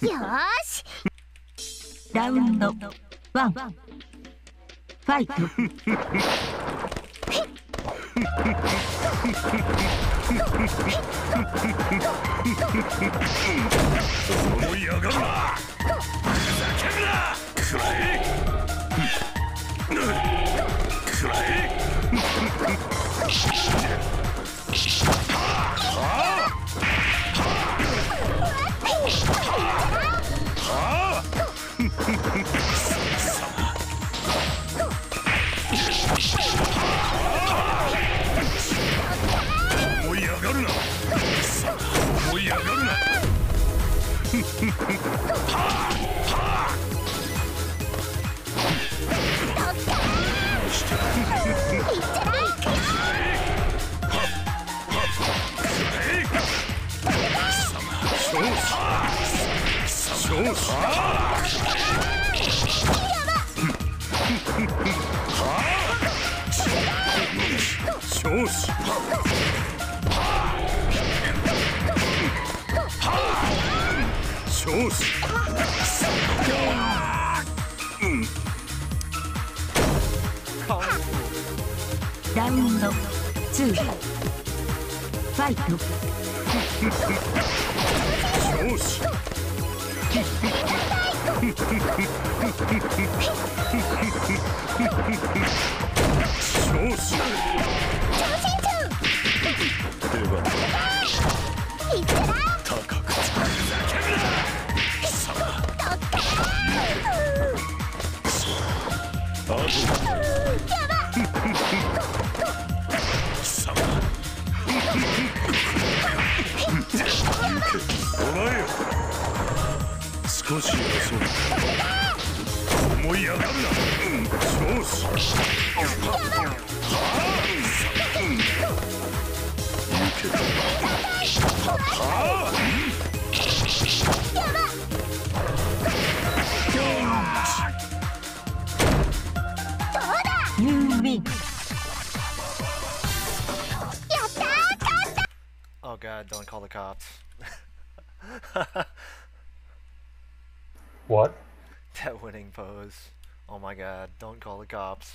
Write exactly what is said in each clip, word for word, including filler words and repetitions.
よーし。 ラウンドワンファイト。 思い上がるな。ふざけるな。くらえ。くらえ。思い上がるな。思い上がるな。 ラウンドツーファイト。少し遊ぶ。思い上がるな。調子。 You win. Oh god, don't call the cops. What? That winning pose. Oh my god, don't call the cops.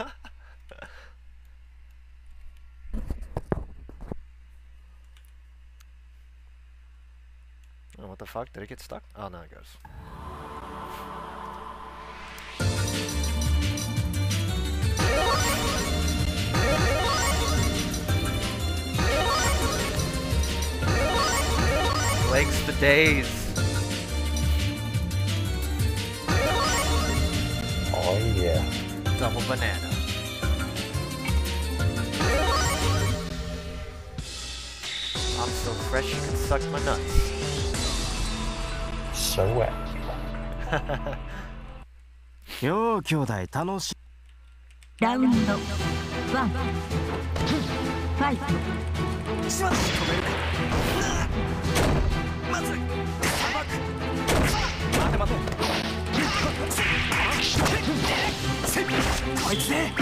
Oh, what the fuck? Did it get stuck? Oh, no, it goes. Legs for days. Oh yeah. Double banana. I'm so fresh you can suck my nuts. So wet. よう兄弟楽しい。 ラウンドワンファイト。 しまっ止めるか。まずさばく。待て待て。こいつね。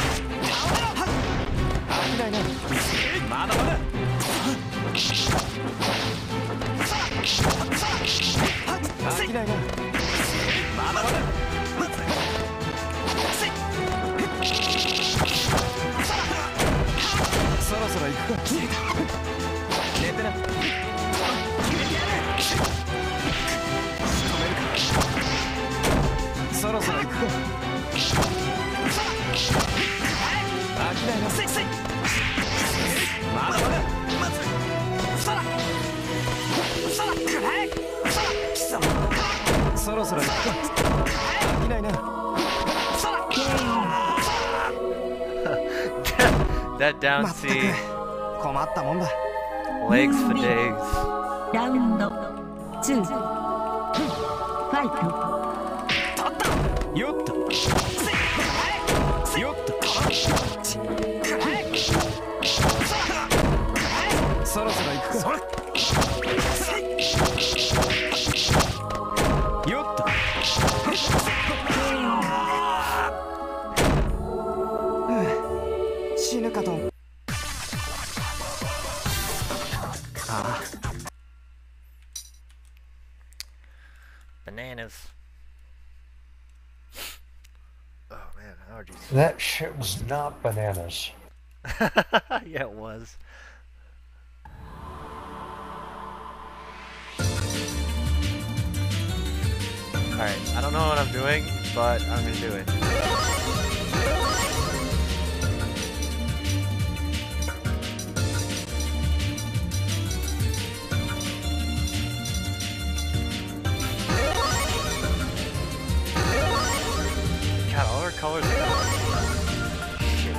飽きないな。まだまだ。飽きないな。まだまだ。そろそろ行くか。寝てな。そろそろ行くか。飽きないな。まだまだ。まずそらそらくらえ貴様。そろそろ行くか。飽きないな。そら That down C. 困ったもんだ。 Legs for days. ラウンドツーファイト。 よっとよっとそろそろ行くか。よっと死ぬかと。ああ bananas. Oh man, allergies. That shit was not bananas. Yeah, it was. Alright, I don't know what I'm doing, but I'm gonna do it. God, all our colors are shit.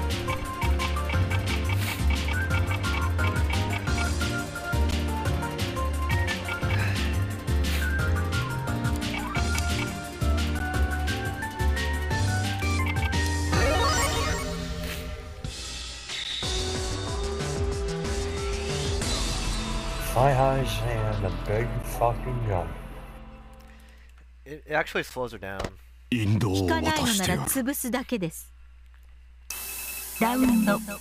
High highs and a big fucking jump. It, it actually slows her down. 効かないのなら潰すだけです。ラウンドワンフ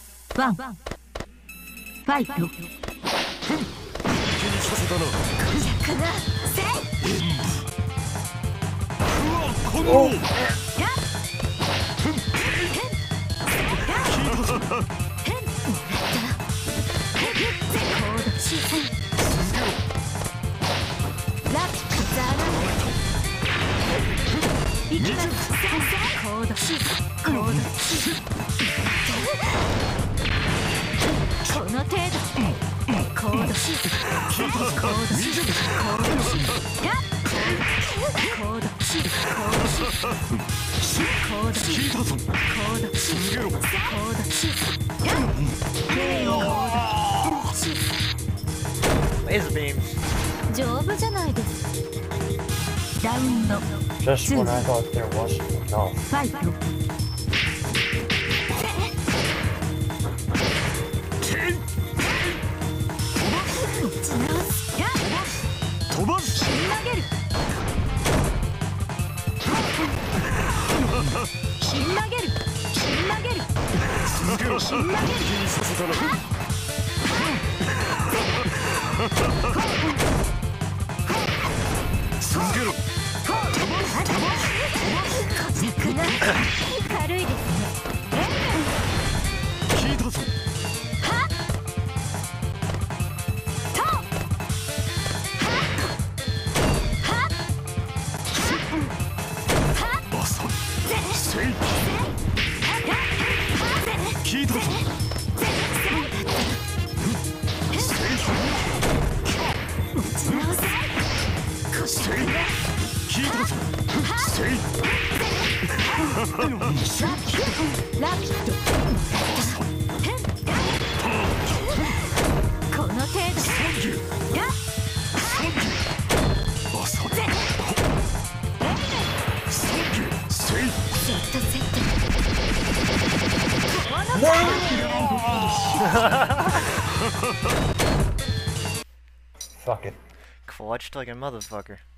ァイト。こじゃかなせい。 この行きます。コードシーズコードシーズこの程度コードシーズコードシーズコードシーズコードシーズコードシーズコードシーズコードシーズコードシーズコードシーズ Laser beam. 丈夫じゃないです。ラウンド Just when I thought there wasn't enough. ファイト。 飛ばす。 投げる。投げる。投げる。 続けろ。気にさせたな。続けろ。 軽いですね。 聞いたぞ。 はっ。と。はっ。はっ。はっ。 バサッ。せい。聞いたぞ。 持ち直せ。 せい。聞いたぞ。せい。 ラピッド。この程度。やっ。 バサッ。せい。 セットセット。この程度。 Fuck it. Clutched like a motherfucker.